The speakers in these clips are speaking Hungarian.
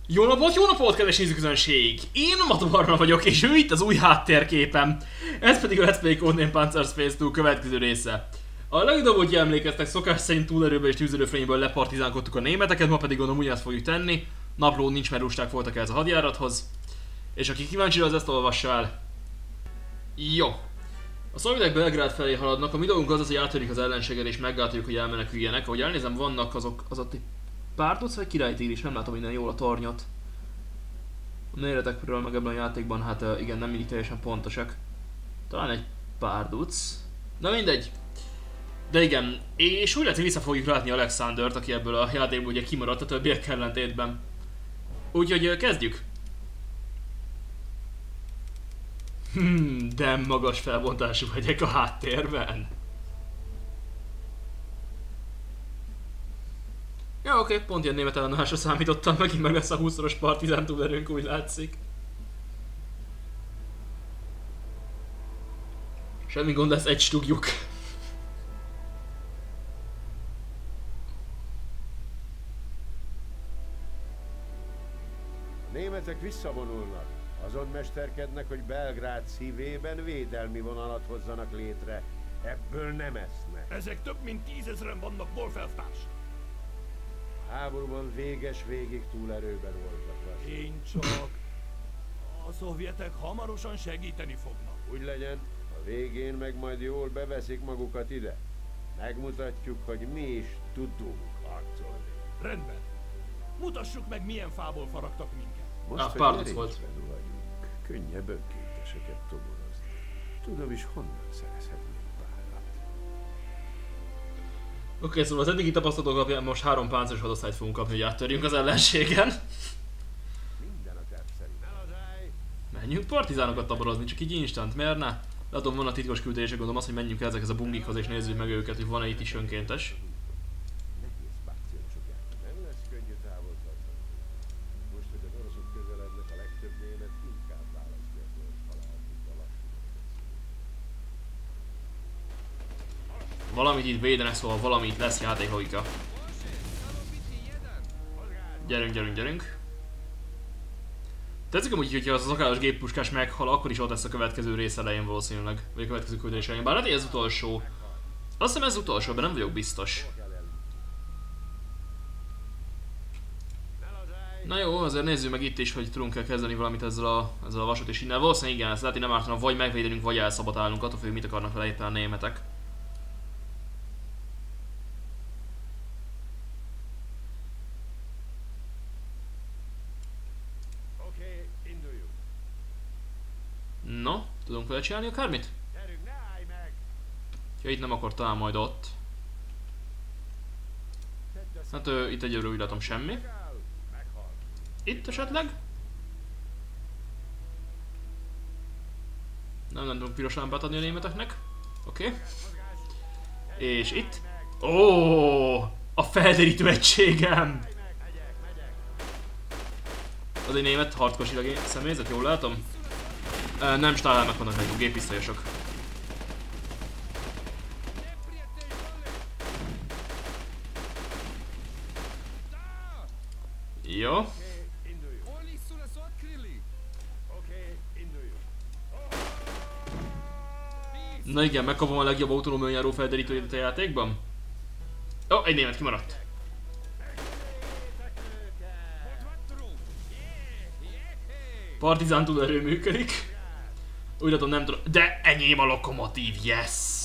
Jó napot, kedves nézőközönség! Én Matobarna vagyok, és ő itt az új háttérképem. Ez pedig a Let's Play Codename Panzer Space 2 következő része. A legutóbb, hogyha emlékeztek, szokás szerint túlerőből és tűzerőfrényből lepartizánkodtuk a németeket, ma pedig gondolom ugyanazt fogjuk tenni. Napló nincs, mert lusták voltak ez a hadjárathoz. És aki kíváncsi, az ezt olvassa el. Jó. A szovjetek Belgrád felé haladnak, a mi dolgunk az, hogy átverjük az ellenséget és meggátoljuk, hogy elmeneküljenek. Ahogy elnézem, vannak azok egy párduc vagy királytír is, nem látom minden jól a tornyot. A méretekről meg ebben a játékban, hát igen, nem mindig teljesen pontosak. Talán egy párduc. Na mindegy. De igen, és úgy lehet, hogy vissza fogjuk látni Alexandert, aki ebből a játékból ugye kimaradt a többiek ellentétben. Úgyhogy kezdjük. De magas felbontású hegyek a háttérben. Ja, oké, pont ilyen német ellenállásra számítottam, megint meg lesz a 20-szoros partizán túlerőnk, úgy látszik. Semmi gond, lesz egy stugjuk. A németek visszavonulnak. Azon mesterkednek, hogy Belgrád szívében védelmi vonalat hozzanak létre. Ebből nem esznek. Ezek több mint 10 000-en vannak, Wolfeltárs. A háborúban végig túlerőben voltak. Én csak... A szovjetek hamarosan segíteni fognak. Úgy legyen, a végén meg majd jól beveszik magukat ide. Megmutatjuk, hogy mi is tudunk harcolni. Rendben. Mutassuk meg, milyen fából faragtak minket. Most, hogy párduc volt. merésben vagyunk, könnyebb önkénteseket toborozni. Tudom is, honnan szerezhetnénk párat. Oké, szóval az eddigi tapasztalatok alapján most 3 páncélos hadosztályt fogunk kapni, hogy áttörjünk az ellenségen. Minden a terv szerint. Eladráj! Menjünk partizánokat taborozni, csak így instant, miért ne? Látom, van a titkos küldések, gondolom azt, hogy menjünk el ezekhez a bungikhoz és nézzük meg őket, hogy van-e itt is önkéntes. Nehéz páciensok járnak. Nem lesz könnyű távol tartani. Most, hogy az oroszok közelednek, a legtöbb német inkább választja a gyors halált, mint a lassú medicínát. Valamit itt védenek, szóval valamit lesz játéklogika. Gyerünk. Tetszik amúgy, hogyha az akállas géppuskás meghal, akkor is ott lesz a következő rész elején valószínűleg. Vagy a következő küldés elején. Bár lehet, hogy ez utolsó. Azt hiszem ez utolsó, de nem vagyok biztos. Na jó, azért nézzük meg itt is, hogy tudunk-e kezdeni valamit ezzel a vasút és innen. Valószínűleg igen, ezt lehet, hogy nem ártana vagy megvédenünk, vagy elszabotálunk, attól függ, mit akarnak vele éppen a németek. Oké, induljunk. No, tudunk vele csinálni akármit? Gyerünk, ne állj meg! Ha itt nem, akkor talán majd ott. Hát itt egyelőre úgy látom semmi. Meghal. Itt esetleg? Nem tudunk piros lámpát adni a németeknek. Oké. És itt? Ó, a felderítő egységem! Az egy német hardcore személyzet, jól látom? Nem stálemek vannak nekünk, géppisztolyosok. Jó. Oké, induljunk. Oké, induljunk. Na igen, megkapom a legjobb autonómián járó felderítőjét a játékban. Ó, egy német kimaradt. Partizán túlerő működik. Úgy látom, nem tudom, de enyém a lokomotív, yes!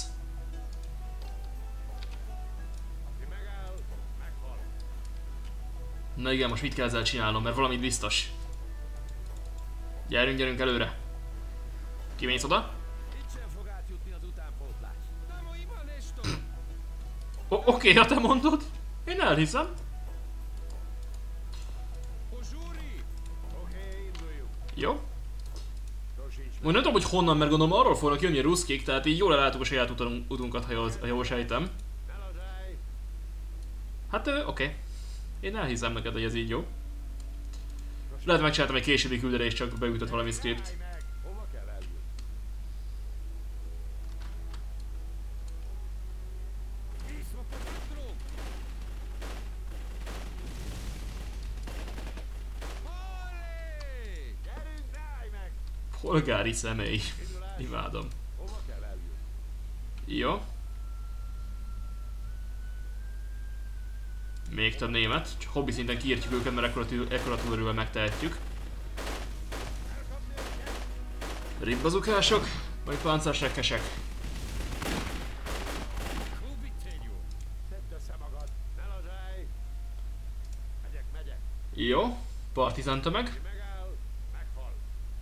Aki megáll, meghal. Na igen, most mit kell ezzel csinálnom, mert valamit biztos. Gyerünk előre. Kimész oda? Itt sem fog átjutni az utánpótlás. Oké, ha te mondod. Én elhiszem. Oké, induljunk. Jó. Tosíts meg. Most nem tudom, hogy honnan, mert gondolom arról fognak jönni a ruszkik, tehát így jól ellátok a saját utunkat, ha jól sejtem. Eladráj! Hát oké. Én elhiszem neked, hogy ez így jó. Lehet megcsináltam egy későbbi küldetést, csak beütött valami script. Állj meg! Hova kell eljutni? Polgári személy. Imádom. Hova kell eljutni? Jó. Még több német, csak hobbi szinten kiírtjuk őket, mert ekkora túlerővel megtehetjük. Ribbazukások, vagy páncársekkesek. Tedd össze magad, ne lazsálj! Megyek. Jó, partizán tömeg. Megáll, meghal.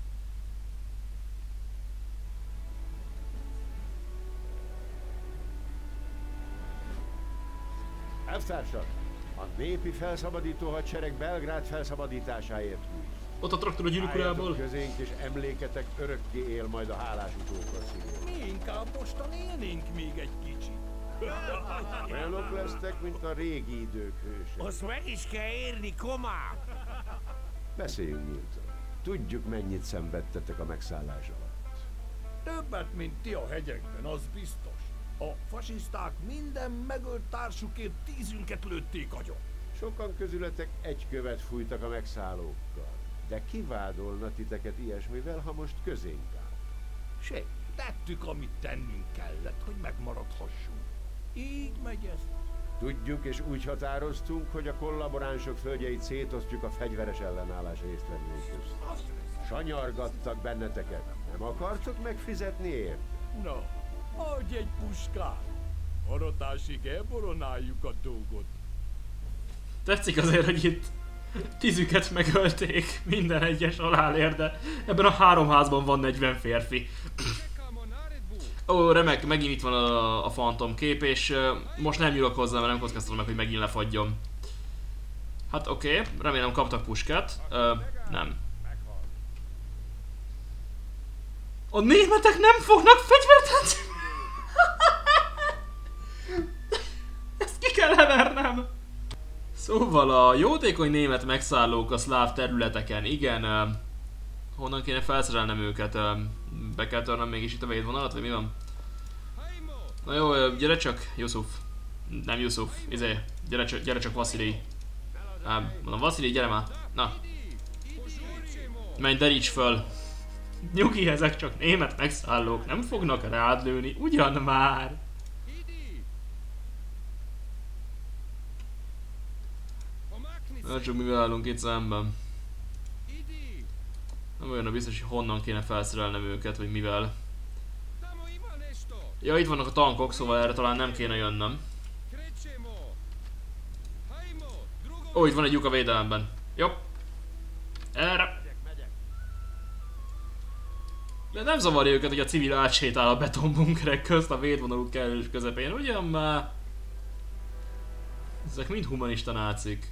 Elvtársak! A népi felszabadító hadsereg Belgrád felszabadításáért küzd. Ott a traktor a gyűrűkurából. Álljatok közénk, és emléketek örökké él majd a hálás utókor szívén. Mi inkább mostan élnénk még egy kicsit. Olyanok lesztek, mint a régi idők hősei. Azt meg is kell érni, komám! Beszéljünk nyíltan. Tudjuk, mennyit szenvedtetek a megszállás alatt. Többet, mint ti a hegyekben, az biztos. A fasiszták minden megölt társukért 10-ünket lőtték agyon. Sokan közületek egy követ fújtak a megszállókkal. De ki vádolna titeket ilyesmivel, ha most közénk áll? Semmi. Tettük, amit tennünk kellett, hogy megmaradhassunk. Így megy ez. Tudjuk és úgy határoztunk, hogy a kollaboránsok földjeit szétosztjuk a fegyveres ellenállás résztvevői közt. Sanyargattak benneteket. Nem akartok megfizetni ért? Na, adj egy puskát. Aratásig elboronáljuk a dolgot. Tetszik azért, hogy itt 10-üket megölték minden egyes halálért, de ebben a 3 házban van 40 férfi. Ó, remek, megint itt van a Phantom kép, és most nem nyúlok hozzá, mert nem kockáztatom meg, hogy megint lefagyjon. Hát oké, remélem kaptak puskát. Nem. A németek nem fognak fegyvert. Ezt ki kell levernem. Szóval a jótékony német megszállók a szláv területeken, igen. Honnan kéne felszerelnem őket? Be kell törnöm mégis itt a védvonalat, vagy mi van? Na jó, gyere csak, Yusuf. Nem Yusuf, gyere csak Vasilij. Mondom, Vasilij, gyere már. Na. Menj, deríts föl. Nyugi, ezek csak német megszállók, nem fognak rád lőni, ugyan már. Na csak mivel állunk itt szemben. Nem olyan biztos, hogy honnan kéne felszerelnem őket, vagy mivel. Ja, itt vannak a tankok, szóval erre talán nem kéne jönnöm. Ó, itt van egy lyuk a védelemben. Jó. Erre. De nem zavarja őket, hogy a civil átsétál a betonbunkerek közt a védvonaluk kellős közepén, ugyan már? Ezek mind humanista nácik.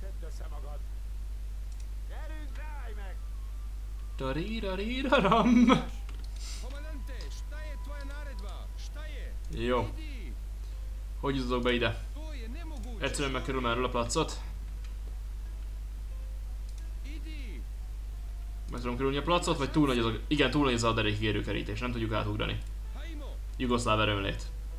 Tarirariraram. Jó. Hogy jutok be ide? Egyszerűen megkerülöm erről a placot. Meg tudom kerülni a placot, vagy túl nagy az a... Igen, túl nagy az a derékig érő kerítés, nem tudjuk átugrani. Jugoszláv erőnlét.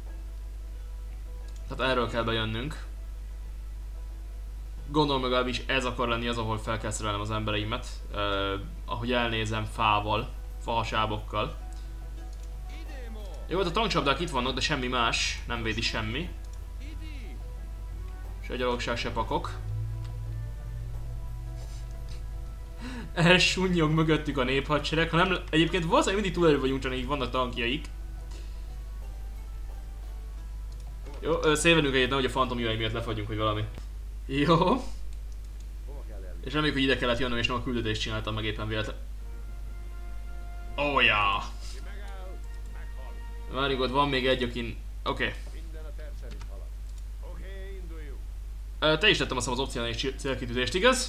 Tehát erről kell bejönnünk. Gondolom legalábbis ez akar lenni az, ahol fel kell szerelnem az embereimet. Ahogy elnézem, fával, fahasábokkal. Jó, hát a tankcsapdák itt vannak, de semmi más, nem védi semmi. Se gyalogság, se pakok. Elsúnyog mögöttük a néphadsereg, ha nem, egyébként valószínűleg mindig túl elő vagyunk, csak így vannak tankjaik. Jó, szévenünk egyet, nehogy a Phantom jöjj miatt lefagyjunk, hogy valami. Jó. És reméljük, hogy ide kellett jönnöm, és nem a küldetést csináltam meg éppen véletlen. Oh ja! Várjuk, ott van még egy, akin... Oké. Te is tettem azt az opcionális célkitűzést, igaz?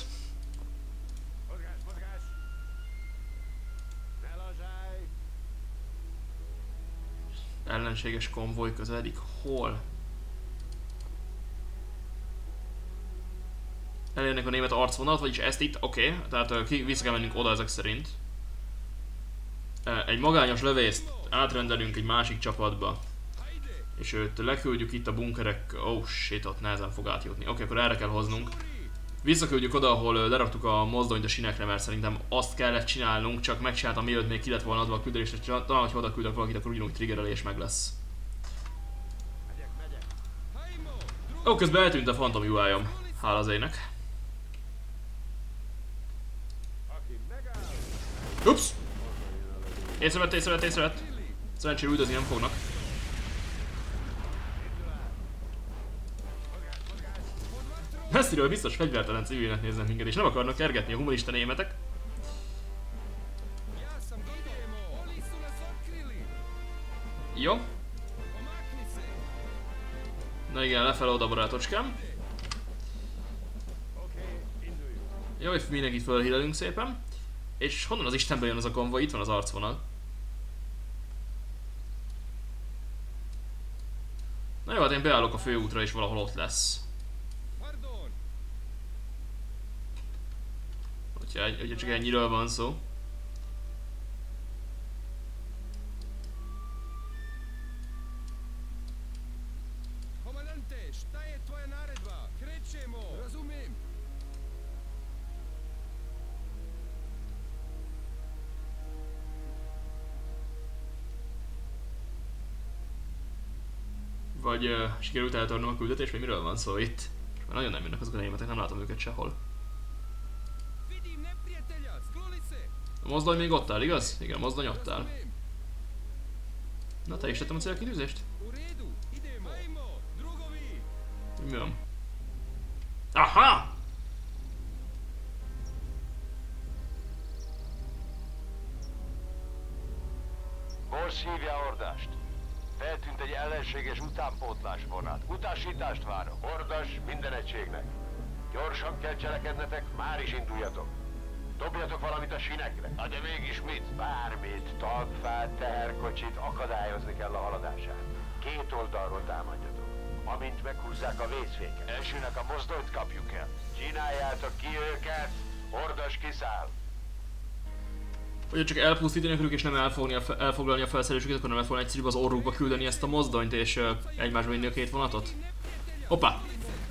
Ellenséges konvoj közeledik. Hol? Elérnek a német arcvonalat, vagyis ezt itt, oké. Tehát vissza kell mennünk oda ezek szerint. Egy magányos lövészt átrendelünk egy másik csapatba. És őt leküldjük itt a bunkerek... Oh shit, ott nehezen fog átjutni. Oké, akkor erre kell hoznunk. Visszaküldjük oda, ahol leraktuk a mozdonyt a sinekre, mert szerintem azt kellett csinálnunk, csak megcsináltam, mielőtt még ki lett volna adva a küldésre, talán, ha oda küldök valakit, akkor ugyanúgy triggerelés meg lesz. Ó, közben eltűnt a Phantom UI-om. Hála az ének. Ups! Észrevett. Szerencsére üldözni nem fognak. Messziről biztos fegyvertelen civilnek néznek minket, és nem akarnak kergetni a humanista németek. Jó. Na igen, lefele oda, barátocskám. Jó, hogy mindenkit fölhílelünk szépen. És honnan az Istenből jön az a konvoj? Itt van az arcvonal. Na jó, hát én beállok a főútra és valahol ott lesz. Hogyha csak ennyiről van szó. Vagy sikerült eltornom a küldetést, vagy miről van szó itt? Mert nagyon nem jönnek azok a németek, nem látom őket sehol. A mozdony még ott áll, igaz? Igen, a mozdony ott áll. Na, te is tettem a célkitűzést? Mi van? Aha! Boss hívja a hordást. Feltűnt egy ellenséges utánpótlás vonat. Utasítást várok. Hordas minden egységnek. Gyorsan kell cselekednetek, már is induljatok. Dobjatok valamit a sinekre. Na de mégis mit? Bármit. Talpfát, teherkocsit, akadályozni kell a haladását. Két oldalról támadjatok. Amint meghúzzák a vészféket. Elsőnek a mozdonyt kapjuk el. Csináljátok ki őket, hordas kiszáll. Hogyha csak elpusztítani akarjuk és nem elfoglalni a felszerelésüket, akkor nem lett volna egyszerűbb az orrukba küldeni ezt a mozdonyt és egymásba vinni a két vonatot? Hoppá!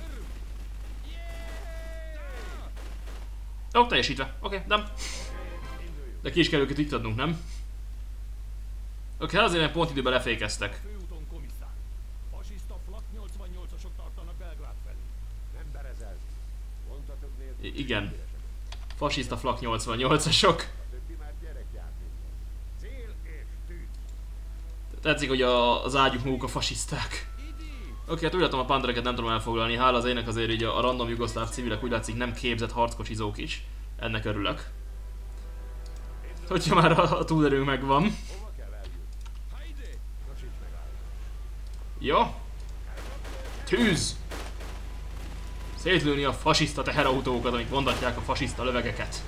Ó, teljesítve. Oké, nem. De ki is kell őket itt adnunk, nem? Oké, azért pont időben lefékeztek. Főúton komisszár. Fasiszta flak 88-asok tartanak Belgrád felé. Nem berezelt. Mondhatok nélkül. Igen. Fasiszta flak 88-asok. Többi már gyerekjáték. Cél és tűz. Tetszik, hogy az ágyuk maguk a fasiszták. Oké, hát úgy látom a pantereket nem tudom elfoglalni, hála az ének azért így a random jugoszláv civilek úgy látszik nem képzett harckocsizók is. Ennek örülök. Hogyha már a túlerőnk megvan. Hova kell eljutni? Gyorsíts meg áll. Jó. Tűz! Szétlőni a fasiszta teherautókat, amik vondatják a fasiszta lövegeket.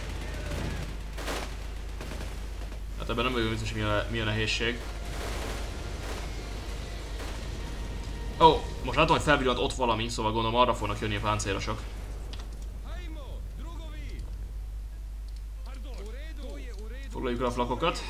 Hát ebben nem vagyok biztos, hogy mi a nehézség. Ó, most látom, hogy felvillant ott valami, szóval gondolom arra fognak jönni a páncélosok. Foglaljuk el a flakokat.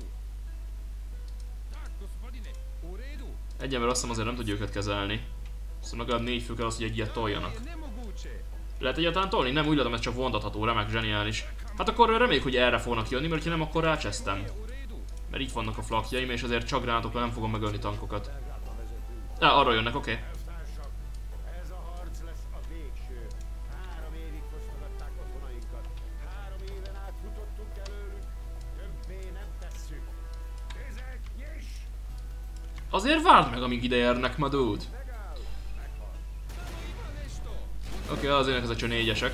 Egy ember azt hiszem azért nem tudja őket kezelni. Szóval legalább 4 fő kell az, hogy egy ilyet toljanak. Lehet egyáltalán tolni? Nem, úgy látom, ez csak vontatható, remek, zseniális. Hát akkor reméljük, hogy erre fognak jönni, mert ha nem, akkor rácsesztem. Mert itt vannak a flakjaim, és azért csak gránátokkal nem fogom megölni tankokat. Arra jönnek, oké. Elvtársak, ez a harc lesz a végső. 3 évig fosztogatták otthonainkat. 3 éven át futottunk előlük. Többé nem tesszük. Tüzet nyiss! Azért várd meg, amíg ide érnek, ma dude. Megáll, meghal. Oké, az ének ezek csak 4-esek.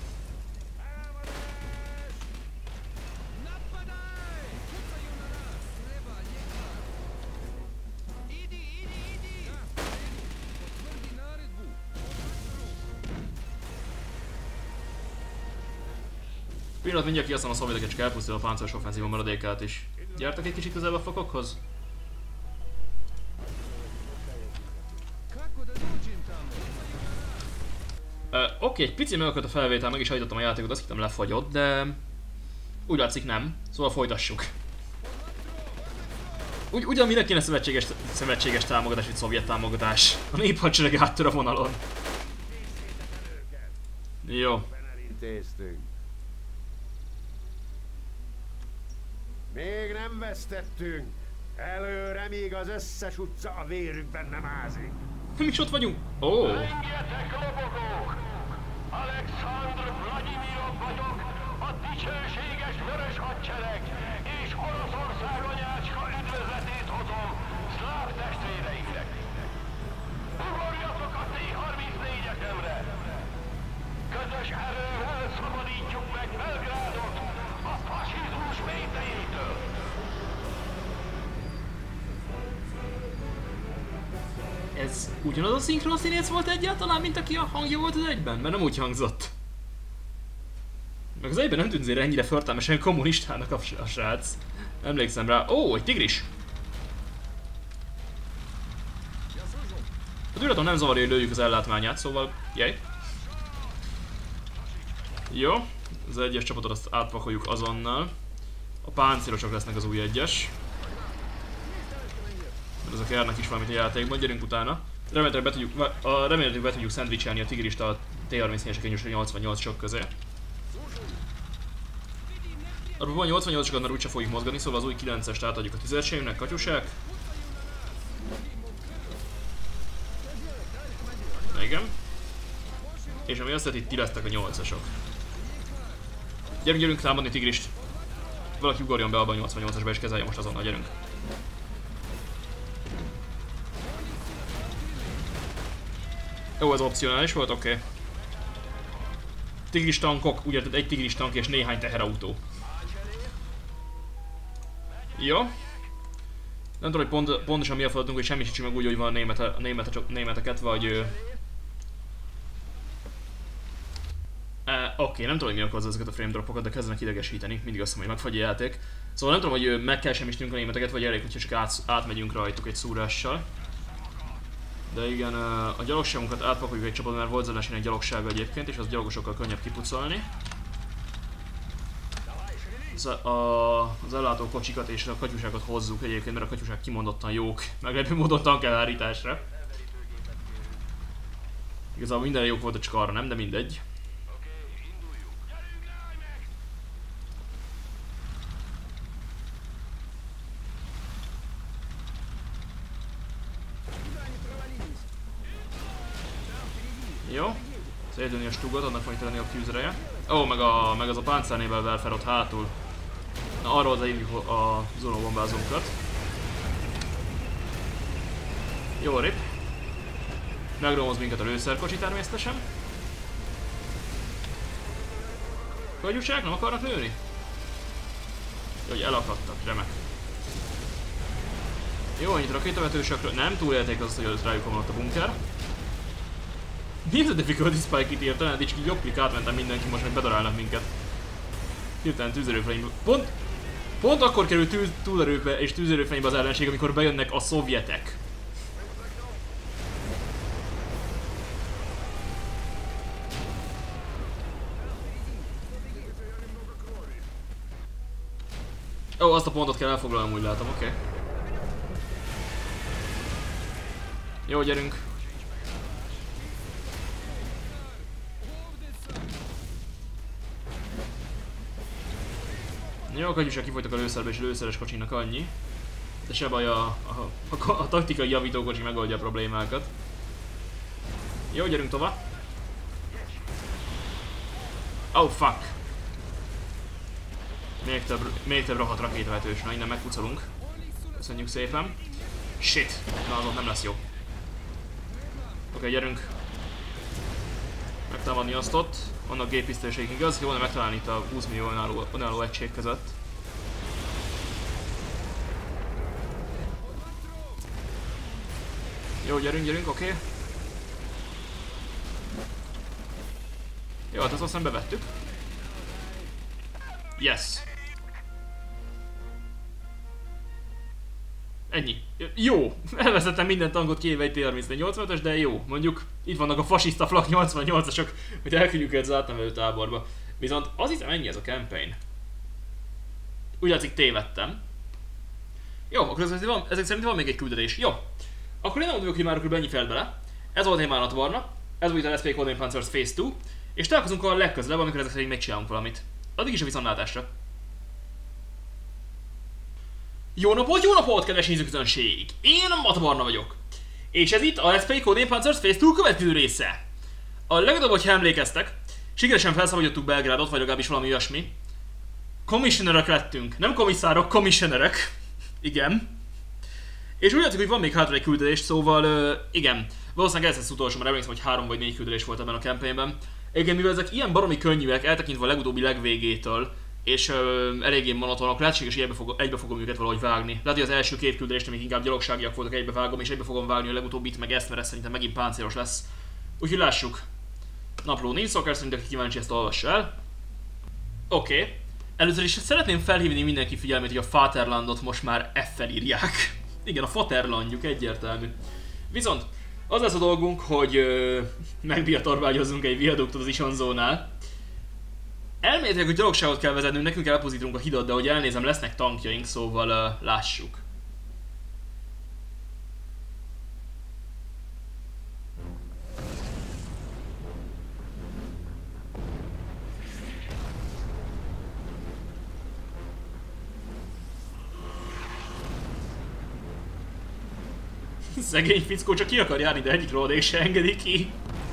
Pillanat, mindjárt kihasználom a szovjeteket, csak elpusztul a páncélos offenzíva maradékát is. Gyertek egy kicsit közelebb a flakokhoz. Oké, egy pici megakadt a felvétel, meg is hajtottam a játékot, azt hittem lefagyott, de... Úgy látszik nem, szóval folytassuk. Ugyan mire kéne szövetséges támogatás, vagy szovjet támogatás? A néphadsereg áttör a vonalon. Jó. Elintéztünk. Még nem vesztettünk. Előre, míg az összes utca a vérükben nem ázik. Mi is ott vagyunk? Ó. Engedtek lobogók! Alexandr Vladimirov vagyok, a dicsőséges vörös hadsereg és Oroszország anyácska üdvözletét hozom szláv testvéreimnek. Ugorjatok a T-34-ekemre! Közös erővel szabadítjuk meg Belgrádot a fasizmus mélytejétől! Ez ugyanaz a szinkron színész volt egyáltalán, mint aki a hangja volt az egyben? Mert nem úgy hangzott. Meg az egyben nem tűnt azért ennyire förtelmesen kommunistának a srác. Emlékszem rá. Ó, egy tigris! A űraton nem zavarja, hogy lőjük az ellátmányát, szóval... Jaj. Jó. Az egyes csapatot azt átpakoljuk azonnal. A páncélosok lesznek az új egyes. Ezek járnak is valamit a játékban, gyerünk utána. Remélhetőleg be tudjuk szendvicselni a tigrist a T-34-esek 88-sok közé. Arról 88-okat már úgyse fogjuk mozgatni, szóval az új 9-est átadjuk a 10-eseinknek, katyusák. Igen. És ami azt jelenti, itt ti lesztek a 8-asok. Gyerünk támadni tigrist. Valaki ugorjon be abba a 88-asba és kezelje most azonnal, gyerünk. Jó, ez opcionális volt, oké. Tigris tankok, úgy érted, egy tigris tank és néhány teherautó. Jó. Nem tudom, hogy pontosan mi a feladatunk, hogy semmisítsük meg úgy, hogy van a németeket, vagy... Oké, nem tudom, hogy mi okozza ezeket a frame dropokat, de kezdenek idegesíteni, mindig azt mondom, hogy megfagy a játék. Szóval nem tudom, hogy meg kell semmisítenünk a németeket, vagy elég, hogyha csak átmegyünk rajtuk egy szúrással. De igen, a gyalogságunkat átpakoljuk egy csapatban, mert volt Zelenskynek gyalogsága egyébként, és az gyalogosokkal könnyebb kipucolni. Az ellátó kocsikat és a katyusákat hozzuk egyébként, mert a katyusák kimondottan jók, meglepő módon tankelhárításra. Igazából mindenre jók volt, csak arra nem, de mindegy. Jó. Szétlőni a stugot, annak van itt lenni a tűzreje. Ó, meg az a páncárnébel Welfer ott hátul. Na, arról az a zonóbombázónkat. Jó, rip. Megromoz minket a lőszerkocsi természetesen. Kagyusák nem akarnak lőni? Jó, hogy elakadtak, remek. Jó, annyit rakétavetősökről. Nem túlélték azt, hogy rájuk omlott a bunker. Mi ez a difficulty spike itt írtelen? Így csak jobb klik átmentem mindenki, most meg bedarálnak minket. Hirtelen tűzerőfénybe. Pont akkor kerül túlerőbe és tűzerőfénybe az ellenség, amikor bejönnek a szovjetek. Ó, azt a pontot kell elfoglalnom, úgy látom, oké. Jó, gyerünk. Jó, kagyusák kifogytak a lőszerbe és a lőszeres kocsinak annyi. De se baj, a taktikai javítókocsi megoldja a problémákat. Jó, gyerünk tovább. Oh fuck! Még több rohadt rakétavetős, na innen megpucolunk. Köszönjük szépen. Shit! Na azon nem lesz jó. Oké, gyerünk. Megtámadni azt ott. Vannak géppisztolyasaik, igaz? Jó, de megtalálni itt a 20 millió önálló egység között. Jó, gyerünk, oké. Jó, hát azt aztán bevettük. Yes! Ennyi. Jó! Elveszettem minden tankot kivéve egy T-35-ös, de jó. Mondjuk itt vannak a fasiszta flak 88-asok, hogy elküldjük ez az átnevelő táborba. Viszont az hiszem ennyi ez a campaign. Úgy látszik tévedtem. Jó, akkor ezek szerint van még egy küldetés. Jó. Akkor én nem mondom, hogy már akkor ennyi felt bele. Ez volt én Mánat Varna. Ez volt a Let's Play Codename Panzers Phase 2. És találkozunk a legközelebb, amikor ezek szerint megcsinálunk valamit. Addig is a viszontlátásra. Jó napot, kedves nézőközönség! Én Matabarna vagyok. És ez itt a Let's Play Codename Panzers Phase 2 következő része. A legutóbb, hogyha emlékeztek, sikeresen felszabadítottuk Belgrádot, vagy legalábbis valami olyasmi. Commissionerek lettünk. Nem komisszárok, commissionerek. Igen. És úgy látszik, hogy van még hátra egy küldetés, szóval igen. Valószínűleg ez lesz utolsó, mert emlékszem, hogy 3 vagy 4 küldetés volt ebben a campaignben. Igen, mivel ezek ilyen baromi könnyűek, eltekintve a legutóbbi legvégétől, és eléggé monotonok, lehetséges, hogy egybe fogom őket valahogy vágni. Lehet, hogy az első 2 küldetést, amik inkább gyalogságiak voltak, egybe vágom, és egybe fogom vágni a legutóbbit, meg ezt, mert ez szerintem megint páncélos lesz. Úgyhogy lássuk. Napló nincs, szóval szerintem, aki kíváncsi, ezt olvassa el. Oké. Először is szeretném felhívni mindenki figyelmét, hogy a Vaterlandot most már F-fel írják. Igen, a Vaterlandjuk egyértelmű. Viszont az lesz a dolgunk, hogy megbiatorvágyozzunk egy viaduktot az Isonzónál. Elméletileg, hogy gyalogságot kell vezetnünk, nekünk elpozítunk a hidat, de hogy elnézem, lesznek tankjaink, szóval lássuk. Szegény fickó csak ki akar járni, de egyik rohadék se engedi ki.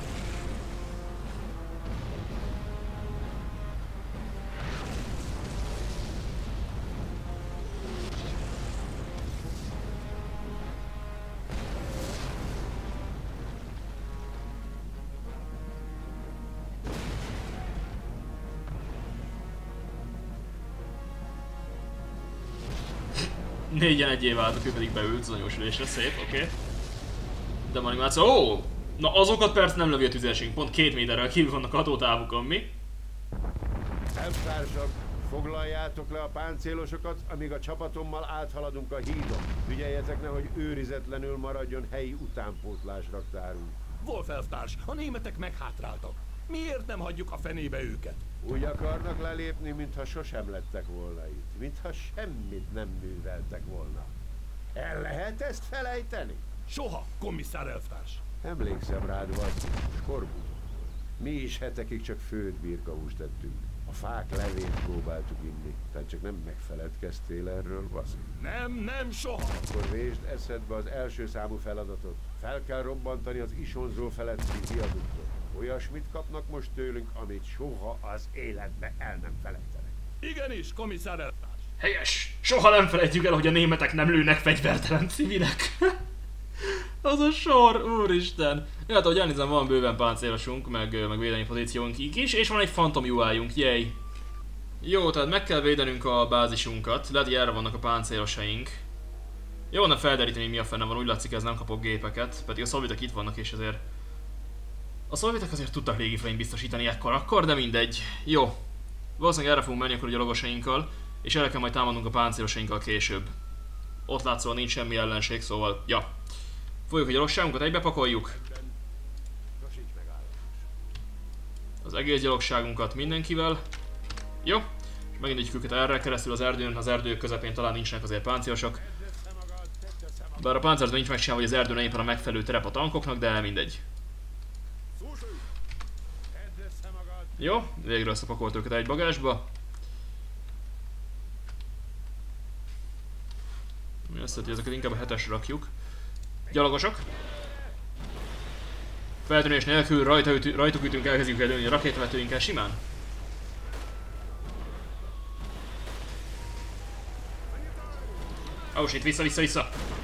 Négyen egyé váltak, ő pedig beült az anyósülésre, szép, oké. De animáció, ó! Na azokat persze nem lövi a tüzérségünk, pont 2 méterrel kívül vannak hatótávukon, mi? Elvtársak, foglaljátok le a páncélosokat, amíg a csapatommal áthaladunk a hídon. Ügyeljetek, nehogy őrizetlenül maradjon helyi utánpótlás raktárunk. Wolf elvtárs, a németek meghátráltak. Miért nem hagyjuk a fenébe őket? Úgy akarnak lelépni, mintha sosem lettek volna itt. Mintha semmit nem műveltek volna. El lehet ezt felejteni? Soha, komisszár elvtárs. Emlékszem rád, Vaszi, Skorbut. Mi is hetekig csak főtt birkahúst tettünk. A fák levét próbáltuk inni, tehát csak nem megfeledkeztél erről, Vaszi. Nem, soha. Akkor vésd eszedbe az első számú feladatot. Fel kell robbantani az Isonzó feletti viaduktot. Olyasmit kapnak most tőlünk, amit soha az életbe el nem felejtenek. Igenis, komisszár elvtárs. Helyes! Soha nem felejtjük el, hogy a németek nem lőnek fegyvertelen civilek. Az a sor, úristen! Ja, hát ahogy elnézem, van bőven páncélosunk, meg védelmi pozíciónk is, és van egy Phantom UI-unk, jej! Jó, tehát meg kell védenünk a bázisunkat, lehet, hogy erre vannak a páncélosaink. Jó, nem felderíteni, mi a fene van, úgy látszik, ez nem kapok gépeket, pedig a szovjetek itt vannak, és ezért... A szovjetek azért tudtak légifranyt biztosítani akkor, de mindegy. Jó. Valószínűleg erre fogunk menni akkor a gyalogosainkkal, és erre kell majd támadnunk a páncélosainkkal később. Ott látszóan nincs semmi ellenség, szóval, ja. Fogjuk a gyalogságunkat, egybepakoljuk. Az egész gyalogságunkat mindenkivel. Jó. És megindítjuk őket erre, keresztül az erdőn, az erdők közepén talán nincsenek azért páncélosok. Bár a páncélosban nincs megcsinálva, hogy az erdőn éppen a megfelelő terep a tankoknak, de mindegy. Jó, végre összepakolt őket egy bagásba. Mi azt hogy ezeket inkább a 7-esre rakjuk. Gyalogosok. Feltűnés nélkül rajtuk ütünk, elkezdjük előni a rakétavetőinkkel simán. Ó, shit, vissza!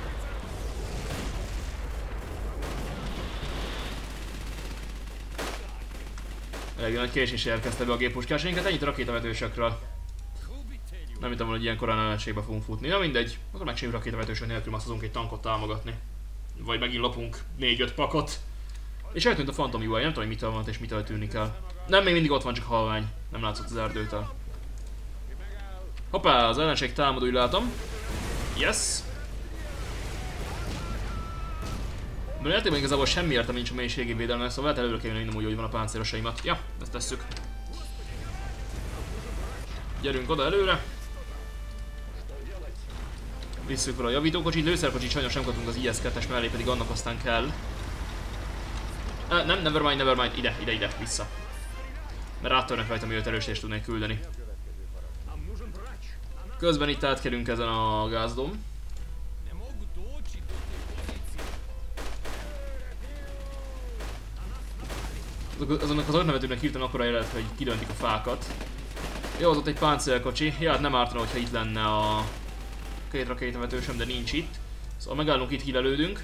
Elég nagy késés érkezte be a géppuskáseinket, ennyit a rakétavetősökről. Nem hittem volna, hogy ilyen korán ellenségbe fogunk futni. Na mindegy, akkor megcsináljuk rakétavetősök nélkül, azt hozunk egy tankot támogatni. Vagy megint lopunk 4-5 pakot. És eltűnt a Phantom UI, nem tudom, hogy mitől van és mitől tűnik el. Nem, még mindig ott van, csak halvány. Nem látszott az erdőtől. Hoppá, az ellenség támadó, úgy látom. Yes! De értékben igazából semmi értem nincs a mélységi védelemnek, szóval lehet előre kell jönni úgy, hogy van a páncélosaimat. Ja, ezt tesszük. Gyerünk oda előre. Visszük fel a javítókocsit, lőszerkocsit sajnos nem kaptunk az IS-2-es mellé, pedig annak aztán kell. Nem, nevermind, ide, vissza. Mert áttörnek rajta, mielőtt erősítést tudnék küldeni. Közben itt átkerünk ezen a gázdom. Azonnak az ornavetőknek hirtelen akkora élet, hogy kidöntik a fákat. Jó, az ott egy páncélkocsi. Ja, hát nem ártana, hogyha itt lenne a két rakétavetősöm, de nincs itt. Szóval megállunk itt, hílelődünk.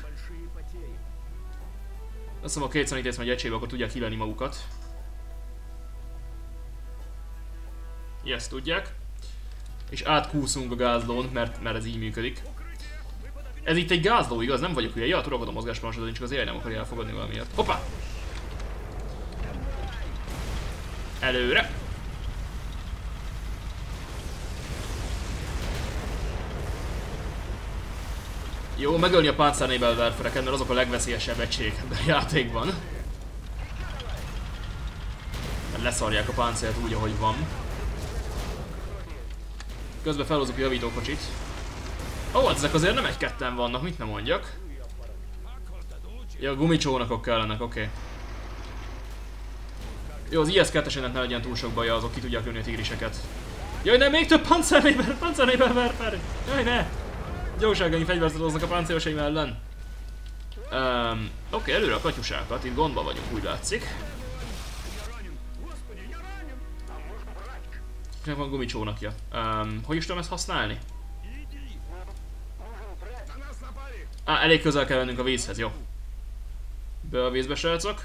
Azt hiszem, a két szanitész megy egységbe, akkor tudják hílelni magukat. Yes, tudják. És átkúszunk a gázlón, mert ez így működik. Ez itt egy gázló, igaz? Nem vagyok hülye. Ja, tudok a mozgásparancsot, csak az éjjel nem akarja elfogadni valamiért. Hoppá! Előre! Jó, megölni a páncárnébelverfereket, mert azok a legveszélyesebb egység ebben a játékban. Mert leszarják a páncélt úgy, ahogy van. Közben felhozzuk a javítókocsit. Ó, hát ezek azért nem egy-ketten vannak, mit nem mondjak. Ja, gumicsónakok kellenek, oké. Jó, az IS-2-esének ne legyen túl sok baja, azok ki tudják lőni a tigriseket. Jaj, ne, még több páncárnébelverfer! Jaj, ne! Gyorságányi fegyverzetoznak a páncélosaim ellen. Oké, előre a katyusákat, itt gondban vagyunk, úgy látszik. Kinek van gumicsónakja. Hogy is tudom ezt használni? Elég közel kell lennünk a vízhez, jó. Be a vízbe, srácok.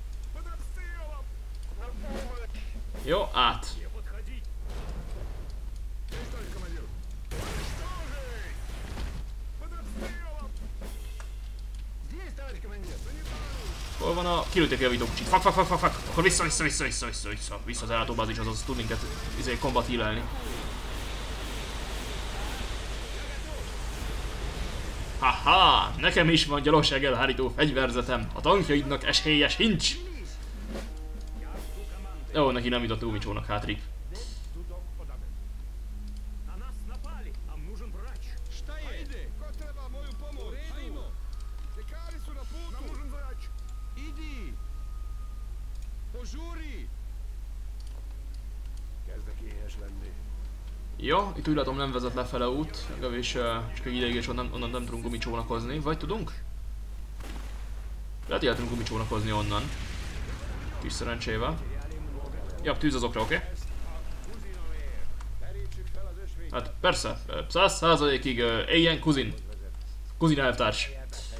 Jó, át. Hol van a... Kilőtték a javítókocsit. Fuck. Akkor vissza az ellátóbázis, azaz tud minket combat heal-elni. Haha, nekem is van gyalogság elhárító fegyverzetem. A tankjaidnak esélye sincs. Jó, neki nem jutott gumicsónak, hát rip. Jó, itt úgy látom nem vezet lefele út, legalábbis csak egy ideig és onnan nem tudunk gumicsónakozni, vagy tudunk? Lehet, hogy el tudunk gumicsónakozni onnan. Kis szerencsével. Ja, tűz azokra, oké? Hát persze, 100%-ig éljen Kuzin. Kuzin elvtárs.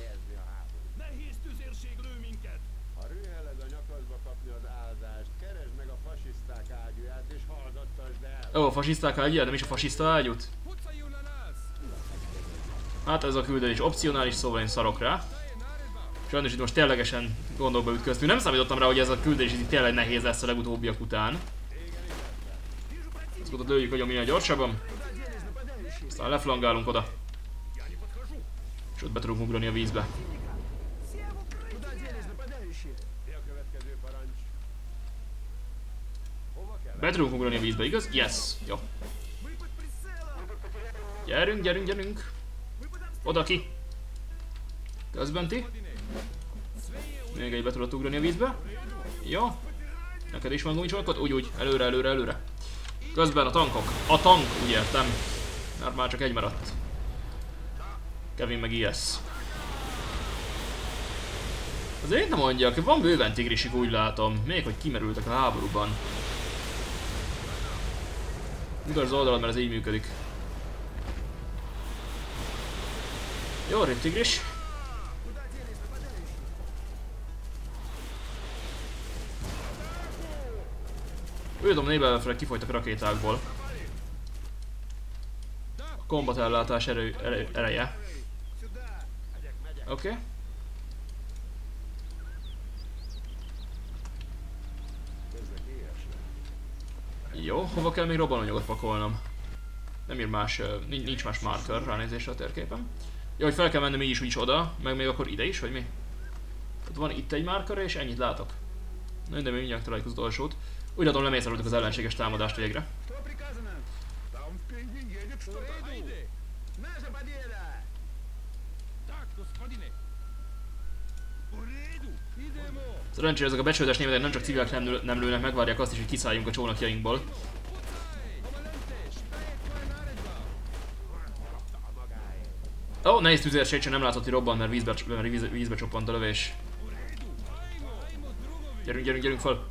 Ó, a fasiszták ágyúját, nem is a fasiszta ágyút? Hát ez a küldetés opcionális, szóval én szarok rá. Sajnos itt most ténylegesen gondokba ütköztünk. Nem számítottam rá, hogy ez a küldés itt tényleg nehéz lesz a legutóbbiak után. Ezt ott lőjük, hogy minél gyorsabban. Aztán leflangálunk oda. És ott be tudunk ugrani a vízbe. Be tudunk ugrani a vízbe, igaz? Yes. Jó. Gyerünk. Oda ki. Közben ti. Még egy be tudod ugrani a vízbe. Jó. Neked is van gumicsónakod? Úgy. Előre. Közben a tankok. A tank, úgy értem. Mert már csak egy maradt. Kevin meg IS. Azért nem mondjak, van bőven tigrisik, úgy látom. Még hogy kimerültek a háborúban. Mikor az oldalad, mert ez így működik. Jó, rip tigris. Ődom nébelvefrek kifolytak rakétákból. A kombat ellátás ereje. Oké. Jó, hova kell még robbanóanyagot pakolnom? Nem ír más, nincs más marker ránézésre a térképen. Jó, hogy fel kell mennem így is oda, meg még akkor ide is, vagy mi? Tehát van itt egy marker és ennyit látok. Na, de még mindjárt találjuk az utolsót. Úgy látom, lemészároltuk az ellenséges támadást végre. Szerencsére ezek a becsületes németek nem csak civilek nem lőnek, megvárják azt is, hogy kiszálljunk a csónakjainkból. Ó, nehéz tüzérség, csak nem látszott, hogy robban, mert vízbe csoppant a lövés. Gyerünk fel!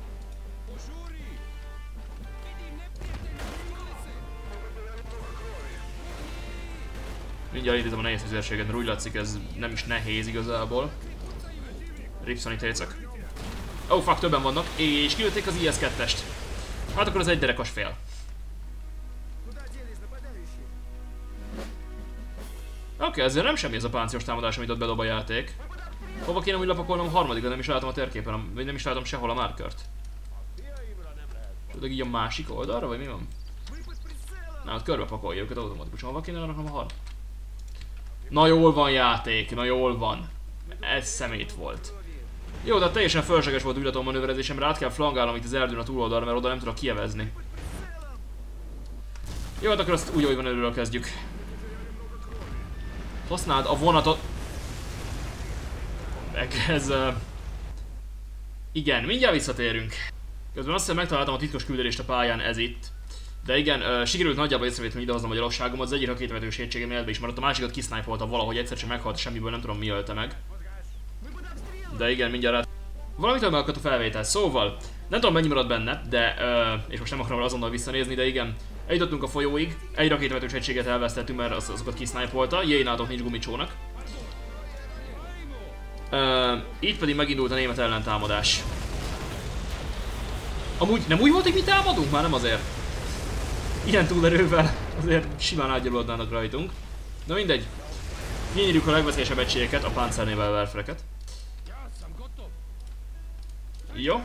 Mindjárt idézem a nehéz tüzérséget, mert úgy látszik ez nem is nehéz igazából. Ripszani técek. Oh fuck, többen vannak, és kilőtték az IS-2-est. Hát akkor az egy derekas fél. Oké, ezzel nem semmi ez a páncélos támadás, amit ott bedob a játék. Hova kéne úgy lepakolnom a harmadikat, nem is látom a térképen, vagy nem is látom sehol a markert. Tudod így a másik oldalra, vagy mi van? Na, ott körbe pakolja őket automatikusan, hova kéne raknom a harmadikat? Na jól van játék, na jól van. Ez szemét volt. Jó, de teljesen fölösleges volt ügyletom manőverezésemre, át kell flangálnom itt az erdőn a túloldalra, mert oda nem tudok kievezni. Jó, hát akkor azt úgy, hogy van előről kezdjük. Használd a vonatot. Meg ez... Igen, mindjárt visszatérünk. Közben azt hiszem megtaláltam a titkos küldetést a pályán, ez itt. De igen, sikerült nagyjából észrevétlenül idehoznom a gyalogságomat, az egyik rakétavetős hétségem életbe is maradt, a másikat kisznájpolta valahogy, egyszer sem meghalt semmiből, nem tudom mi ölte meg. De igen, mindjárt rá... Valamitől megakadt a felvétel, szóval nem tudom mennyi maradt benne, de és most nem akarom azonnal visszanézni, de igen, eljutottunk a folyóig, egy rakétavetős egységet elvesztettünk, mert azokat kisznájpolta, jénátok nincs gumicsónak. Így pedig megindult a német ellentámadás. Amúgy nem úgy volt, hogy mi támadunk? Már nem azért. Ilyen túlerővel azért simán átgyalódnának rajtunk. Na mindegy. Kinyírjuk a legveszélyesebb egységeket, a Panzernével Werfereket. Jó.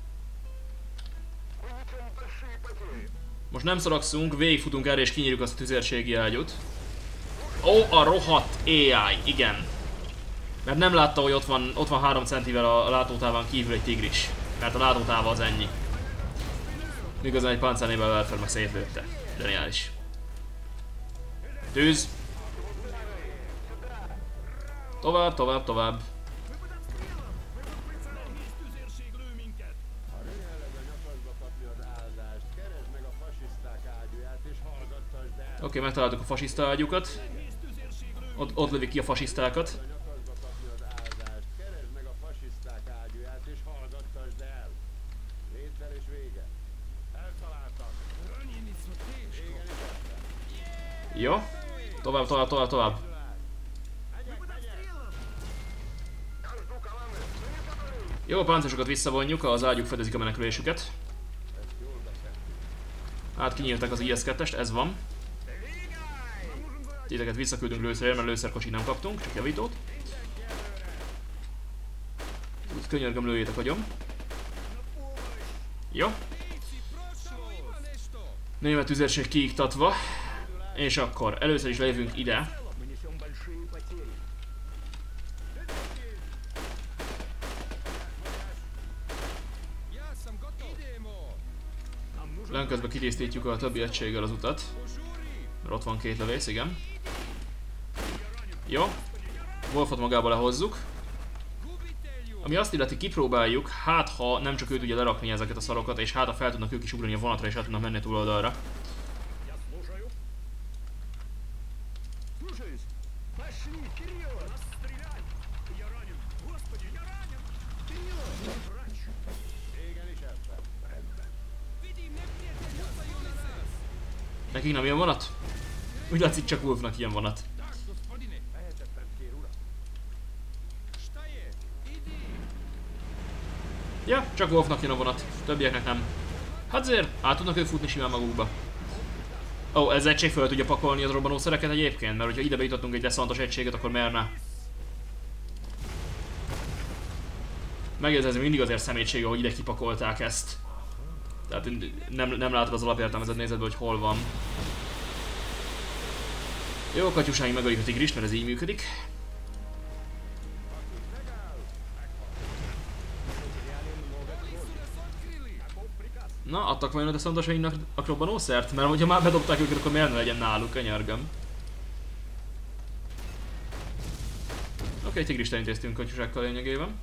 Most nem szarakszunk, végigfutunk erre és kinyírjuk azt a tüzérségi ágyút. Ó, a rohadt AI, igen. Mert nem látta, hogy ott van 3 centivel a látótávon kívül egy tigris. Mert a látótáva az ennyi. Miközben egy Panzernével Werfer meg szétlőtte. Geniális. Tűz! Tovább, tovább, tovább. Oké, megtaláltuk a fasiszta ágyukat. Ott lövik ki a fasisztákat. Jó. Tovább, tovább, tovább, tovább. Jó, a páncélosokat visszavonjuk, az ágyuk fedezik a menekülésüket. Hát kinyírták az IS-2-est, ez van. Titeket visszaküldünk lőszerért, mert lőszerkocsit nem kaptunk, csak javítót. Úgy könyörgöm, lőjétek agyom. Jó. Német tüzérség kiiktatva. És akkor először is lejövünk ide. Lenközben kitisztítjuk a többi egységgel az utat. Mert ott van 2 lövész, igen. Jó. Wolfot magába lehozzuk. Ami azt illeti, kipróbáljuk, hát ha nem csak ő tudja lerakni ezeket a szarokat, és hát ha fel tudnak ők is ugrani a vonatra, és át tudnak menni túloldalra. Nekik nem ilyen vonat? Úgy látszik, csak Wolfnak ilyen vonat. Ja, csak Wolfnak jön a vonat, többieknek nem. Hát azért át tudnak ők futni simán magukba. Ó, ez egység föl tudja pakolni az robbanószereket egyébként, mert hogyha ide bejutottunk egy deszantos egységet, akkor merne. Megjegyzem, mindig azért szemétsége, hogy ide kipakolták ezt. Tehát nem látod az alapértelmezett nézetből, hogy hol van. Jó, katyusáink megöljük a tigrist, mert ez így működik. Na, adtak vajon a deszantosainknak a robbanószert? Mert hogyha már bedobták őket, akkor miért ne legyen náluk, könyörgöm. Oké, tigrist elintéztünk kanyúsákkal lényegében.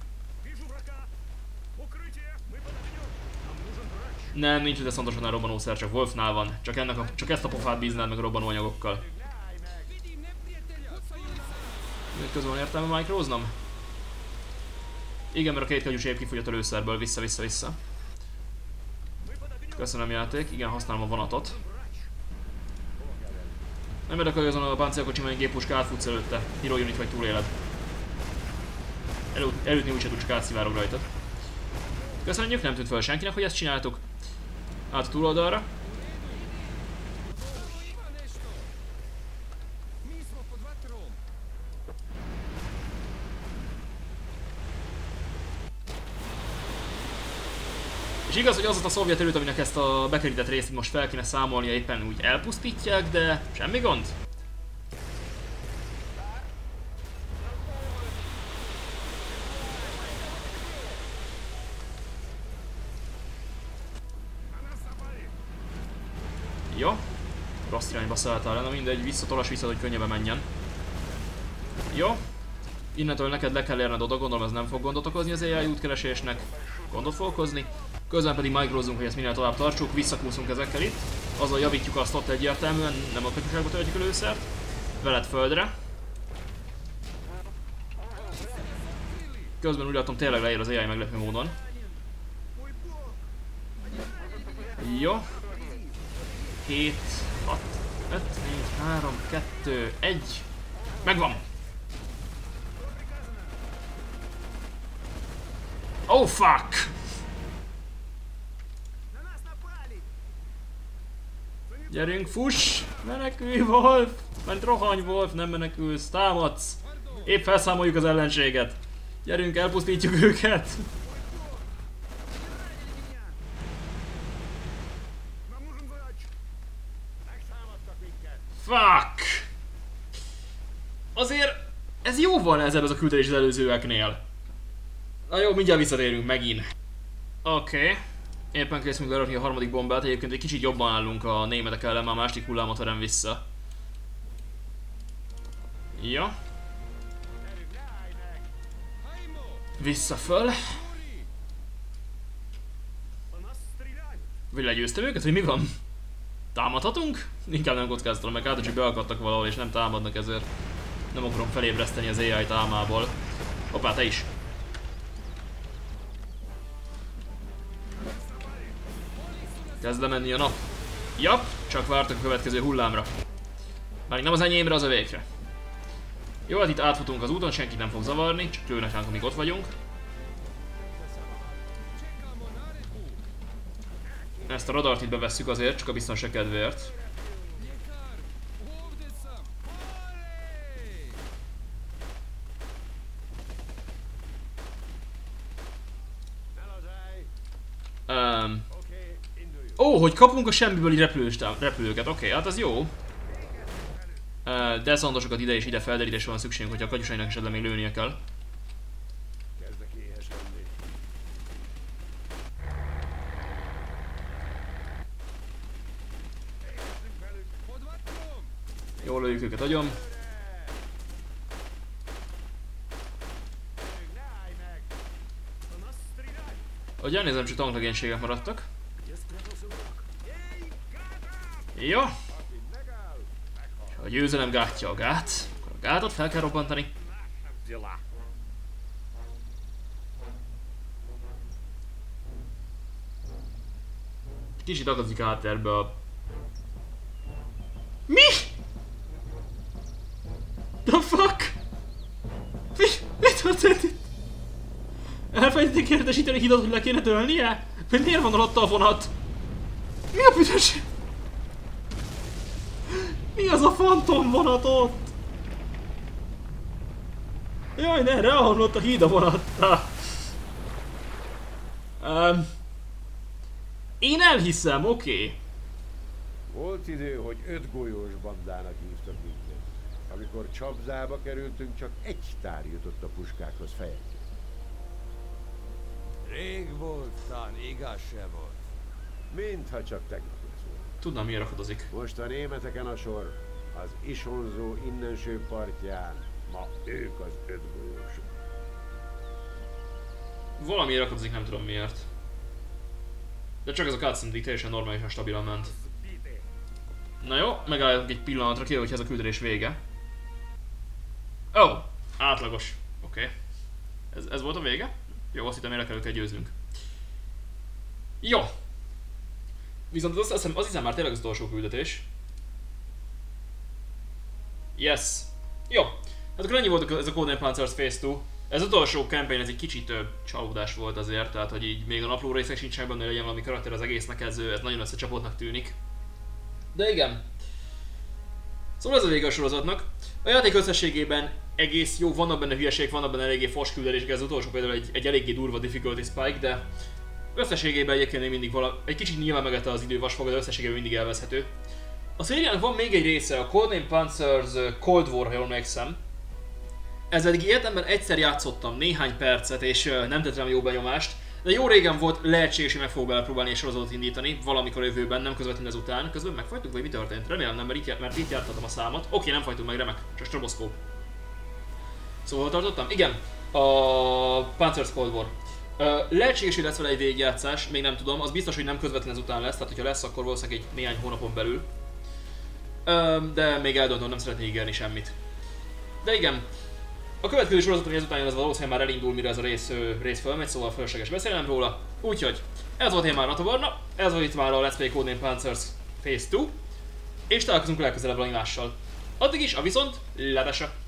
Nem, nincs ide szontosan robbanószer, csak Wolfnál van. Csak ezt a pofát bíznád meg a robbanóanyagokkal. Közben van értelme micróznom? Igen, mert a két kanyús épp kifogyott a lőszerből. Vissza. Köszönöm játék. Igen, használom a vonatot. Nem érdekel, azon a páncélkocsi, mely géppuska átfutsz előtte. Hero unit vagy túléled. Elütni úgyse tud, csak átszivárog rajtad. Köszönjük, nem tűnt fel senkinek, hogy ezt csináltuk. Át a túloldalra. És igaz, hogy az a szovjet erőt, aminek ezt a bekerített részt most fel kéne számolnia, éppen úgy elpusztítják, de semmi gond. Jó. Rossz irányba szálltál le, na mindegy, visszatolas, hogy könnyebben menjen. Jó. Innentől neked le kell érned oda, gondolom ez nem fog gondot okozni az AI útkeresésnek. Gondot fog okozni. Közben pedig micrózunk, hogy ezt minél tovább tartsuk, visszakúszunk ezekkel itt. Azzal javítjuk azt ott egyértelműen, nem a kanyúságba töltjük a lőszert. Veled földre. Közben úgy látom, tényleg leér az AI meglepő módon. Jó. 7, 6, 5, 4, 3, 2, 1. Megvan! Oh fuck! Gyerünk, fuss! Menekülj, Wolf! Mert rohanj, Wolf, nem menekülsz, támadsz! Épp felszámoljuk az ellenséget! Gyerünk, elpusztítjuk őket! Fuck! Azért ez jóval nehezebb ez a küldés az előzőeknél. Na jó, mindjárt visszatérünk megint. Oké. Éppen készülünk lerakni a harmadik bombát, egyébként egy kicsit jobban állunk a németek ellen, már másik hullámot verem vissza. Ja. Vissza föl. Vagy legyőztem őket, hogy mi van? Támadhatunk? Inkább nem kockáztatom, meg hát, hogy beakadtak valahol és nem támadnak, ezért nem akarom felébreszteni az AI-t álmából. Hoppá, te is! Kezd menni a nap. Jap, csak vártak a következő hullámra. Már nem az enyémre, az övékre. Jó, hát itt átfutunk az úton, senkit nem fog zavarni, csak lőnek ránk, amíg ott vagyunk. Ezt a radart itt bevesszük azért, csak a biztonság kedvéért. Ó, hogy kapunk a semmiből így repülőket, oké, hát az jó. Deszandosokat ide és ide felderítésre van szükségünk, hogyha a kanyusainak esetleg még lőnie kell. Kezdek éheskedni. Jól lőjük őket agyon. Ahogy elnézem, csak tanklegénységek maradtak. Jó. A győzelem gátja a gát. Akkor a gátot fel kell robbantani. Kicsit akadik hátterbe a... Mi? The fuck? Mi történt itt? Elfelejtették értesíteni hidat, hogy le kéne tölnie? Miért van alatta a vonat? Mi a büdös? Mi az a fantom vonat ott? Jaj, ne, ráomlott a híd a vonatta. Én elhiszem, oké. Volt idő, hogy 5 golyós bandának hívtak minket. Amikor csapzába kerültünk, csak egy tár jutott a puskákhoz fejenként. Rég volt, tán igaz se volt. Mintha csak tegnap lesz volt. Tudnám, miért akadozik. Most a németeken a sor, az Isonzó innenső partján, Ma ők az 5 golyósok. Valamiért akadozik, nem tudom miért. De csak ez a cutscene így teljesen normálisan stabilan ment. Na jó, megállunk egy pillanatra, kivel, hogyha ez a küldetés vége. Ó, oh, átlagos. Oké. Okay. Ez volt a vége? Jó, azt hittem, mire kell őket győznünk. Jó. Viszont azt hiszem már tényleg az utolsó küldetés. Yes. Jó. Hát akkor ennyi volt ez a Codename Panzers Phase 2. Ez az utolsó campaign, ez egy kicsit csalódás volt azért, tehát hogy így még a napló részek sincsenek benne, legyen valami karakter az egésznek, ez nagyon összecsapottnak tűnik. De igen. Szóval ez a vége a sorozatnak. A játék összességében egész jó, vannak benne hülyeségek, vannak benne eléggé fos küldelések, ez az utolsó például egy eléggé durva difficulty spike, de összességében egyébként még mindig egy kicsit nyilván megette az idő vasfoga, de összességében mindig elveszhető. A szériának van még egy része, a Codename Panzers Cold War, ha jól emlékszem. Ezzel eddig életemben egyszer játszottam néhány percet, és nem tett rám jó benyomást, de jó régen volt lehetséges, hogy meg fogok belepróbálni és sorozatot indítani, valamikor jövőben, nem közvetlenül ezután. Közben megfajtuk, vagy mi történt? Remélem nem, mert itt jártatom a számot. Oké, nem fajtunk meg, remek, csak stroboszkóp. Szóval hol tartottam? Igen, a Panzers Cold War. Lehetséges, hogy lesz vele egy végigjátszás, még nem tudom, az biztos, hogy nem közvetlenül ezután lesz, tehát hogyha lesz, akkor valószínűleg egy néhány hónapon belül. De még eldöntöm, nem szeretnék ígérni semmit. De igen, a következő sorozat, ami ezután jön, az valószínűleg már elindul, mire ez a rész fölmegy, szóval fölösleges beszélnem róla. Úgyhogy ez volt én már Natovarna, ez volt itt már a Let's Play Codename Panzers Phase 2, és találkozunk legközelebb valami mással. Addig is, a viszont, letese!